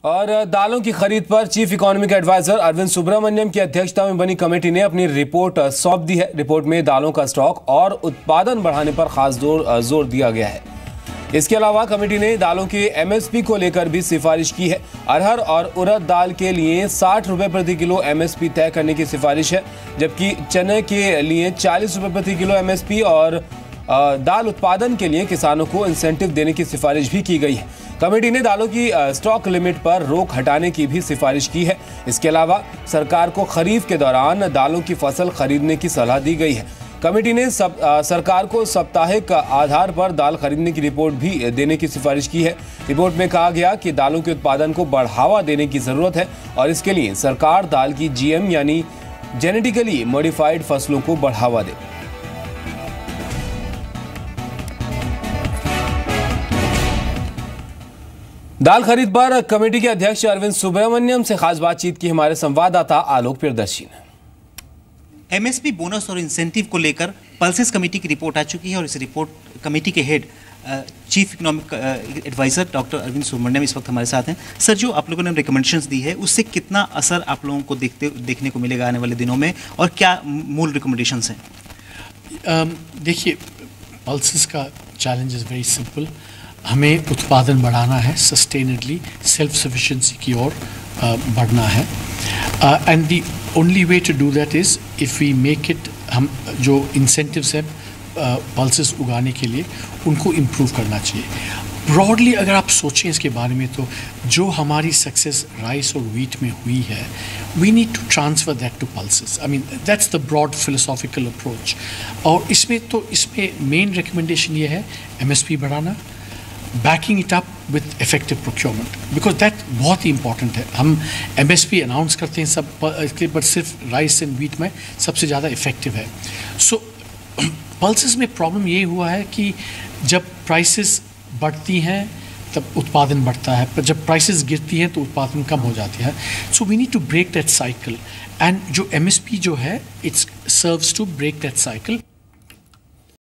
और दालों की खरीद पर chief economic adviser Arvind Subramanian की अध्यक्षता में बनी कमेटी ने अपनी रिपोर्ट सौंप दी है। रिपोर्ट में दालों का स्टॉक और उत्पादन बढ़ाने पर खास जोर दिया गया है। इसके अलावा कमेटी ने दालों के एमएसपी को लेकर भी सिफारिश की है। अरहर और उड़द दाल के लिए 60 रुपए प्रति किलो एमएसपी तय करने की सिफारिश है, जबकि चने के लिए 40 रुपए प्रति किलो एमएसपी और दाल उत्पादन के लिए किसानों को इंसेंटिव देने की सिफारिश भी की गई है। कमेटी ने दालों की स्टॉक लिमिट पर रोक हटाने की भी सिफारिश की है। इसके अलावा सरकार को खरीफ के दौरान दालों की फसल खरीदने की सलाह दी गई है। कमेटी ने सरकार को साप्ताहिक आधार पर दाल खरीदने की रिपोर्ट भी देने की सिफारिश की है। रिपोर्ट में कहा गया कि दालों के उत्पादन को बढ़ावा देने की जरूरत है और इसके लिए सरकार दाल की जीएम यानी जेनेटिकली मॉडिफाइड फसलों को बढ़ावा दे। दाल खरीद पर कमेटी के अध्यक्ष अरविंद सुब्रमण्यम से खास बातचीत की हमारे संवाददाता आलोक प्रियदर्शी ने। एमएसपी बोनस और इंसेंटिव को लेकर पल्सेस कमेटी की रिपोर्ट आ चुकी है और इस रिपोर्ट कमेटी के head chief economic adviser doctor Arvind Subramanian इस वक्त हमारे साथ हैं। सर, जो आप लोगों ने रिकमेंडेशंस दी है उससे कितना असर आप लोगों को देखने को मिलेगा आने वाले दिनों में और क्या मूल रिकमेंडेशंस हैं? देखिए, पल्सेस का चैलेंज इज़ वेरी सिंपल। हमें उत्पादन बढ़ाना है, सस्टेनेबली सेल्फ सफिशिएंसी की ओर बढ़ना है and the only way to do that is if we make it, हम जो इंसेंटिव्स हैं पल्सेस उगाने के लिए उनको इम्प्रूव करना चाहिए। ब्रॉडली अगर आप सोचें इसके बारे में तो जो हमारी सक्सेस राइस और व्हीट में हुई है, we need to transfer that to pulses. I mean that's the broad philosophical approach. और इसमें मेन रिकमेंडेशन ये है एमएसपी बढ़ाना, backing it up with effective procurement, because that बहुत ही इंपॉर्टेंट है। हम एमएसपी अनाउंस करते हैं सब इसके, बट सिर्फ राइस एंड व्हीट में सबसे ज़्यादा इफेक्टिव है। सो पल्सेस में प्रॉब्लम ये हुआ है कि जब प्राइसेस बढ़ती हैं तब उत्पादन बढ़ता है, पर जब प्राइसेस गिरती हैं तो उत्पादन कम हो जाती है। So we need to break that cycle and जो एमएसपी जो है it's serves to break that cycle.